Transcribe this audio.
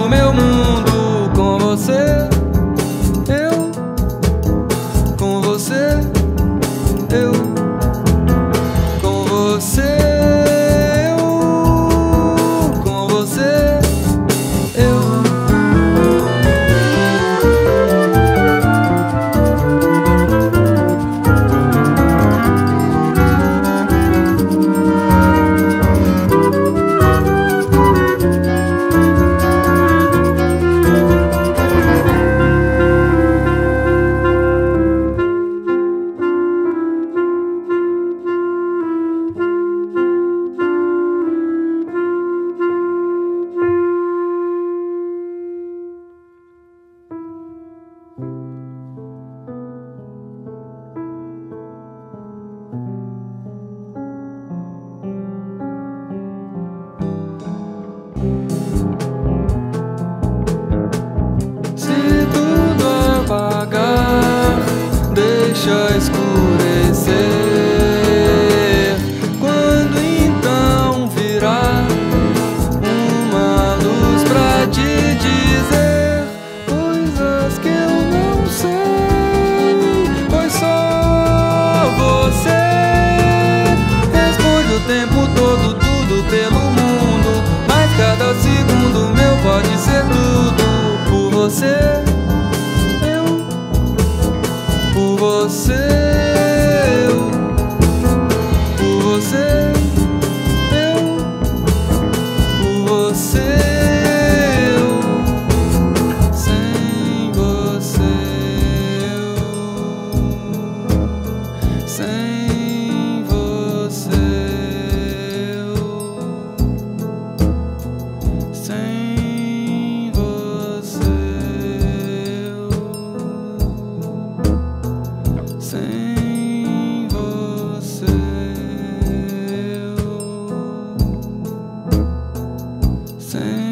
do meu mundo. Com você, eu. Com você, eu. Com você, eu. Com você, eu. Deixa escurecer. Quando então virá uma luz pra te dizer coisas que eu não sei, pois só você responde o tempo todo, tudo pelo mundo. Mas cada segundo meu pode ser tudo por você. Por você, eu. Por você, eu. Por você, eu. Sem você, eu. Sem você, eu. Sem você, eu. Sem você, eu. Sem